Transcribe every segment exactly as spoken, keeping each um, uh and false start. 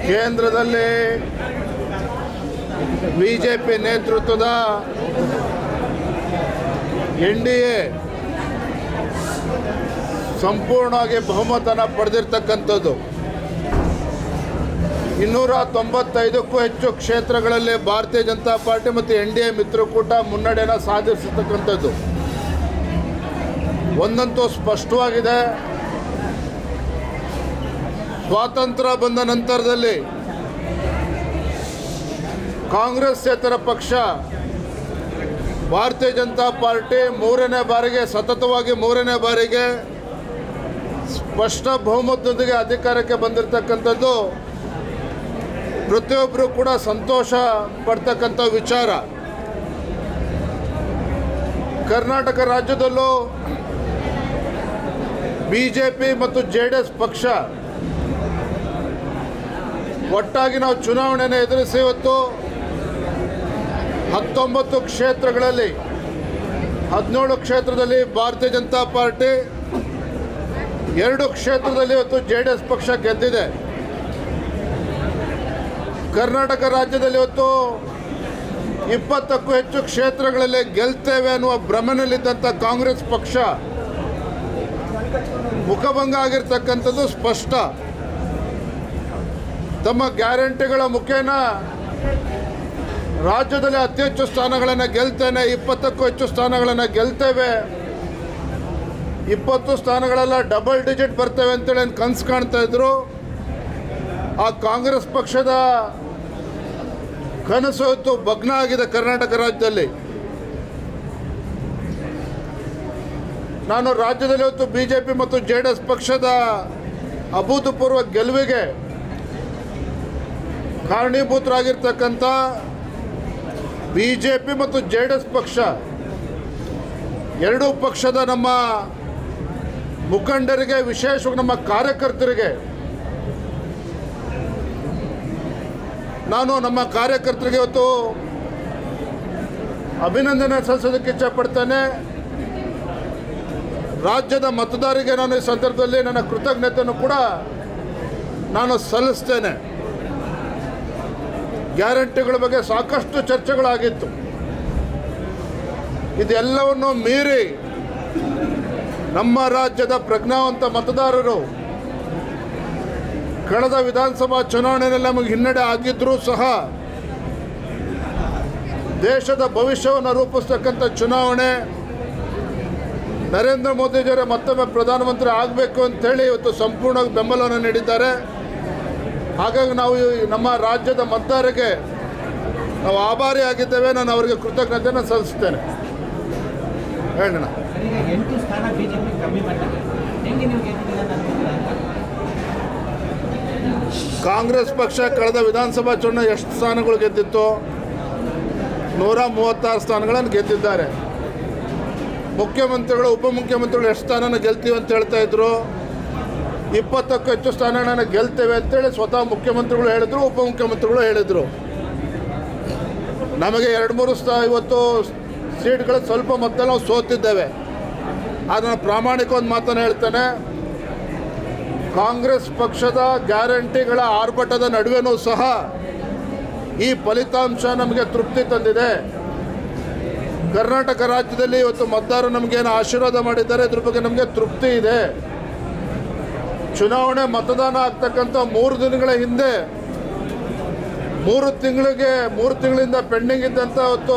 ಕೇಂದ್ರದಲ್ಲಿ ಬಿಜೆಪಿ ನೇತೃತ್ವದ N D A ಸಂಪೂರ್ಣವಾಗಿ ಬಹುಮತನ ಪಡೆದಿರ್ತಕ್ಕಂಥದ್ದು. ಇನ್ನೂರ ತೊಂಬತ್ತೈದಕ್ಕೂ ಹೆಚ್ಚು ಕ್ಷೇತ್ರಗಳಲ್ಲಿ ಭಾರತೀಯ ಜನತಾ ಪಾರ್ಟಿ ಮತ್ತು ಎನ್ ಡಿ ಎ ಮಿತ್ರಕೂಟ ಮುನ್ನಡೆಯನ್ನು ಸಾಧಿಸಿರ್ತಕ್ಕಂಥದ್ದು. ಒಂದಂತೂ ಸ್ಪಷ್ಟವಾಗಿದೆ, ಸ್ವಾತಂತ್ರ್ಯ ಬಂದ ನಂತರದಲ್ಲಿ ಕಾಂಗ್ರೆಸ್ಸೇತರ ಪಕ್ಷ ಭಾರತೀಯ ಜನತಾ ಪಾರ್ಟಿ ಮೂರನೇ ಬಾರಿಗೆ ಸತತವಾಗಿ ಮೂರನೇ ಬಾರಿಗೆ ಸ್ಪಷ್ಟ ಬಹುಮತದೊಂದಿಗೆ ಅಧಿಕಾರಕ್ಕೆ ಬಂದಿರತಕ್ಕಂಥದ್ದು ಪ್ರತಿಯೊಬ್ಬರು ಕೂಡ ಸಂತೋಷ ಪಡ್ತಕ್ಕಂಥ ವಿಚಾರ. ಕರ್ನಾಟಕ ರಾಜ್ಯದಲ್ಲೂ ಬಿ ಜೆ ಪಿ ಮತ್ತು ಜೆ ಡಿ ಎಸ್ ಪಕ್ಷ ಒಟ್ಟಾಗಿ ನಾವು ಚುನಾವಣೆಯನ್ನು ಎದುರಿಸಿ ಇವತ್ತು ಹತ್ತೊಂಬತ್ತು ಕ್ಷೇತ್ರಗಳಲ್ಲಿ ಹದಿನೇಳು ಕ್ಷೇತ್ರದಲ್ಲಿ ಭಾರತೀಯ ಜನತಾ ಪಾರ್ಟಿ, ಎರಡು ಕ್ಷೇತ್ರದಲ್ಲಿ ಇವತ್ತು ಜೆ ಡಿ ಎಸ್ ಪಕ್ಷ ಗೆದ್ದಿದೆ. ಕರ್ನಾಟಕ ರಾಜ್ಯದಲ್ಲಿ ಇವತ್ತು ಇಪ್ಪತ್ತಕ್ಕೂ ಹೆಚ್ಚು ಕ್ಷೇತ್ರಗಳಲ್ಲಿ ಗೆಲ್ತೇವೆ ಅನ್ನುವ ಭ್ರಮೆಯಲ್ಲಿದ್ದಂಥ ಕಾಂಗ್ರೆಸ್ ಪಕ್ಷ ಮುಖಭಂಗ ಆಗಿರ್ತಕ್ಕಂಥದ್ದು ಸ್ಪಷ್ಟ. ತಮ್ಮ ಗ್ಯಾರಂಟಿಗಳ ಮುಖೇನ ರಾಜ್ಯದಲ್ಲಿ ಅತಿ ಹೆಚ್ಚು ಸ್ಥಾನಗಳನ್ನು ಗೆಲ್ತೇನೆ, ಇಪ್ಪತ್ತಕ್ಕೂ ಹೆಚ್ಚು ಸ್ಥಾನಗಳನ್ನು ಗೆಲ್ತೇವೆ, ಇಪ್ಪತ್ತು ಸ್ಥಾನಗಳೆಲ್ಲ ಡಬಲ್ ಡಿಜಿಟ್ ಬರ್ತೇವೆ ಅಂತೇಳಿ ಕನಸು ಕಾಣ್ತಾ ಇದ್ರು. ಆ ಕಾಂಗ್ರೆಸ್ ಪಕ್ಷದ ಕನಸು ಇವತ್ತು ಭಗ್ನ ಆಗಿದೆ ಕರ್ನಾಟಕ ರಾಜ್ಯದಲ್ಲಿ. ನಾನು ರಾಜ್ಯದಲ್ಲಿ ಇವತ್ತು ಬಿ ಜೆ ಪಿ ಮತ್ತು ಜೆ ಡಿ ಎಸ್ ಪಕ್ಷದ ಅಭೂತಪೂರ್ವ ಗೆಲುವಿಗೆ ಕಾರಣೀಭೂತರಾಗಿರ್ತಕ್ಕಂಥ ಬಿ ಜೆ ಪಿ ಮತ್ತು ಜೆ ಡಿ ಎಸ್ ಪಕ್ಷ ಎರಡೂ ಪಕ್ಷದ ನಮ್ಮ ಮುಖಂಡರಿಗೆ, ವಿಶೇಷವಾಗಿ ನಮ್ಮ ಕಾರ್ಯಕರ್ತರಿಗೆ ನಾನು ನಮ್ಮ ಕಾರ್ಯಕರ್ತರಿಗೆ ಇವತ್ತು ಅಭಿನಂದನೆ ಸಲ್ಲಿಸೋದಕ್ಕೆ ಇಚ್ಛಪಡ್ತೇನೆ. ರಾಜ್ಯದ ಮತದಾರರಿಗೆ ನಾನು ಈ ಸಂದರ್ಭದಲ್ಲಿ ನನ್ನ ಕೃತಜ್ಞತೆಯನ್ನು ಕೂಡ ನಾನು ಸಲ್ಲಿಸ್ತೇನೆ. ಗ್ಯಾರಂಟಿಗಳ ಬಗ್ಗೆ ಸಾಕಷ್ಟು ಚರ್ಚೆಗಳಾಗಿತ್ತು. ಇದೆಲ್ಲವನ್ನು ಮೀರಿ ನಮ್ಮ ರಾಜ್ಯದ ಪ್ರಜ್ಞಾವಂತ ಮತದಾರರು ಕಳೆದ ವಿಧಾನಸಭಾ ಚುನಾವಣೆಯಲ್ಲಿ ನಮಗೆ ಹಿನ್ನಡೆ ಆಗಿದ್ದರೂ ಸಹ ದೇಶದ ಭವಿಷ್ಯವನ್ನು ರೂಪಿಸ್ತಕ್ಕಂಥ ಚುನಾವಣೆ, ನರೇಂದ್ರ ಮೋದಿಜಿಯವರೇ ಮತ್ತೊಮ್ಮೆ ಪ್ರಧಾನಮಂತ್ರಿ ಆಗಬೇಕು ಅಂತೇಳಿ ಇವತ್ತು ಸಂಪೂರ್ಣವಾಗಿ ಬೆಂಬಲವನ್ನು ನೀಡಿದ್ದಾರೆ. ಹಾಗಾಗಿ ನಾವು ನಮ್ಮ ರಾಜ್ಯದ ಮತದಾರರಿಗೆ ನಾವು ಆಭಾರಿ ಆಗಿದ್ದೇವೆ. ನಾನು ಅವರಿಗೆ ಕೃತಜ್ಞತೆಯನ್ನು ಸಲ್ಲಿಸ್ತೇನೆ. ಹೇಳೋಣ, ಕಾಂಗ್ರೆಸ್ ಪಕ್ಷ ಕಳೆದ ವಿಧಾನಸಭಾ ಚುನಾವಣೆ ಎಷ್ಟು ಸ್ಥಾನಗಳು ಗೆದ್ದಿತ್ತು? ನೂರ ಮೂವತ್ತಾರು ಸ್ಥಾನಗಳನ್ನು ಗೆದ್ದಿದ್ದಾರೆ. ಮುಖ್ಯಮಂತ್ರಿಗಳು, ಉಪಮುಖ್ಯಮಂತ್ರಿಗಳು ಎಷ್ಟು ಸ್ಥಾನನ ಗೆಲ್ತೀವಿ ಅಂತ ಹೇಳ್ತಾ ಇದ್ರು. ಇಪ್ಪತ್ತಕ್ಕೂ ಹೆಚ್ಚು ಸ್ಥಾನಗಳನ್ನು ಗೆಲ್ತೇವೆ ಅಂತೇಳಿ ಸ್ವತಃ ಮುಖ್ಯಮಂತ್ರಿಗಳು ಹೇಳಿದ್ರು, ಉಪಮುಖ್ಯಮಂತ್ರಿಗಳು ಹೇಳಿದರು. ನಮಗೆ ಎರಡು ಮೂರು ಸ್ಥಾ ಇವತ್ತು ಸೀಟ್ಗಳು ಸ್ವಲ್ಪ ಮೊತ್ತದಲ್ಲಿ ನಾವು ಸೋತಿದ್ದೇವೆ. ಅದನ್ನು ಪ್ರಾಮಾಣಿಕ ಒಂದು ಮಾತನ್ನು ಹೇಳ್ತೇನೆ, ಕಾಂಗ್ರೆಸ್ ಪಕ್ಷದ ಗ್ಯಾರಂಟಿಗಳ ಆರ್ಭಟದ ನಡುವೆನೂ ಸಹ ಈ ಫಲಿತಾಂಶ ನಮಗೆ ತೃಪ್ತಿ ತಂದಿದೆ. ಕರ್ನಾಟಕ ರಾಜ್ಯದಲ್ಲಿ ಇವತ್ತು ಮತದಾರರು ನಮಗೇನು ಆಶೀರ್ವಾದ ಮಾಡಿದ್ದಾರೆ, ಇದ್ರ ಬಗ್ಗೆ ನಮಗೆ ತೃಪ್ತಿ ಇದೆ. ಚುನಾವಣೆ ಮತದಾನ ಆಗ್ತಕ್ಕಂಥ ಮೂರು ದಿನಗಳ ಹಿಂದೆ ಮೂರು ತಿಂಗಳಿಗೆ ಮೂರು ತಿಂಗಳಿಂದ ಪೆಂಡಿಂಗ್ ಇದ್ದಂಥ ಇವತ್ತು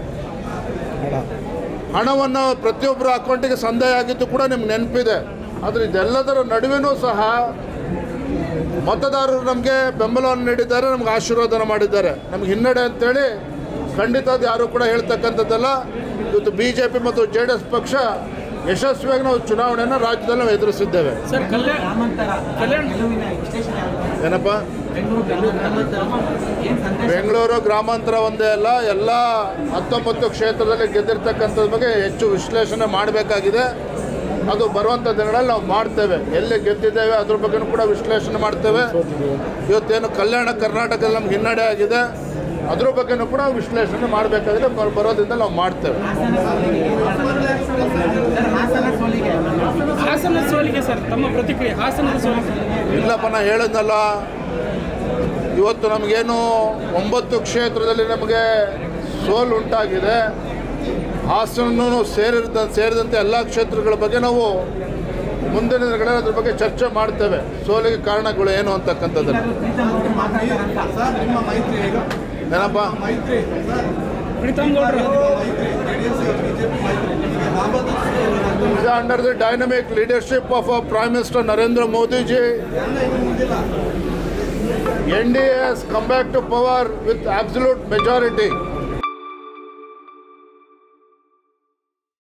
ಹಣವನ್ನು ಪ್ರತಿಯೊಬ್ಬರ ಅಕೌಂಟಿಗೆ ಸಂದಾಯ ಆಗಿದ್ದು ಕೂಡ ನಿಮ್ಗೆ ನೆನಪಿದೆ. ಆದರೆ ಇದೆಲ್ಲದರ ನಡುವೆನೂ ಸಹ ಮತದಾರರು ನಮಗೆ ಬೆಂಬಲವನ್ನು ನೀಡಿದ್ದಾರೆ, ನಮ್ಗೆ ಆಶೀರ್ವಾದನ ಮಾಡಿದ್ದಾರೆ. ನಮ್ಗೆ ಹಿನ್ನಡೆ ಅಂತೇಳಿ ಖಂಡಿತ ಅದು ಯಾರು ಕೂಡ ಹೇಳ್ತಕ್ಕಂಥದ್ದಲ್ಲ. ಇವತ್ತು ಬಿ ಜೆ ಪಿ ಮತ್ತು ಜೆ ಡಿ ಎಸ್ ಪಕ್ಷ ಯಶಸ್ವಿಯಾಗಿ ನಾವು ಚುನಾವಣೆಯನ್ನು ರಾಜ್ಯದಲ್ಲಿ ನಾವು ಎದುರಿಸಿದ್ದೇವೆ. ಏನಪ್ಪ, ಬೆಂಗಳೂರು ಗ್ರಾಮಾಂತರ ಒಂದೇ ಅಲ್ಲ, ಎಲ್ಲ ಹತ್ತೊಂಬತ್ತು ಕ್ಷೇತ್ರದಲ್ಲಿ ಗೆದ್ದಿರ್ತಕ್ಕಂಥದ್ರ ಬಗ್ಗೆ ಹೆಚ್ಚು ವಿಶ್ಲೇಷಣೆ ಮಾಡಬೇಕಾಗಿದೆ. ಅದು ಬರುವಂಥ ದಿನಗಳಲ್ಲಿ ನಾವು ಮಾಡ್ತೇವೆ. ಎಲ್ಲಿ ಗೆದ್ದಿದ್ದೇವೆ ಅದ್ರ ಬಗ್ಗೆನೂ ಕೂಡ ವಿಶ್ಲೇಷಣೆ ಮಾಡ್ತೇವೆ. ಇವತ್ತೇನು ಕಲ್ಯಾಣ ಕರ್ನಾಟಕದಲ್ಲಿ ನಮ್ಗೆ ಹಿನ್ನಡೆ ಆಗಿದೆ, ಅದ್ರ ಬಗ್ಗೆನೂ ಕೂಡ ವಿಶ್ಲೇಷಣೆ ಮಾಡಬೇಕಾಗಿದೆ. ಬರೋದ್ರಿಂದ ನಾವು ಮಾಡ್ತೇವೆ. ಹಾಸನ ಸೋಲಿಗೆ ಸರ್ ತಮ್ಮ ಪ್ರತಿಕ್ರಿಯೆ? ಹಾಸನದ ಸೋಲಿಗೆ ಇಲ್ಲಪ್ಪ, ನಾ ಹೇಳಿದ್ನಲ್ಲ, ಇವತ್ತು ನಮಗೇನು ಒಂಬತ್ತು ಕ್ಷೇತ್ರದಲ್ಲಿ ನಮಗೆ ಸೋಲು ಉಂಟಾಗಿದೆ. ಹಾಸನೂ ಸೇರಿದ ಸೇರಿದಂತೆ ಎಲ್ಲ ಕ್ಷೇತ್ರಗಳ ಬಗ್ಗೆ ನಾವು ಮುಂದಿನ ದಿನಗಳಲ್ಲಿ ಅದ್ರ ಬಗ್ಗೆ ಚರ್ಚೆ ಮಾಡ್ತೇವೆ. ಸೋಲಿಗೆ ಕಾರಣಗಳು ಏನು ಅಂತಕ್ಕಂಥದ್ದನ್ನು. ಏನಪ್ಪ under the dynamic leadership of prime minister Narendra Modi ji, N D A has come back to power with absolute majority.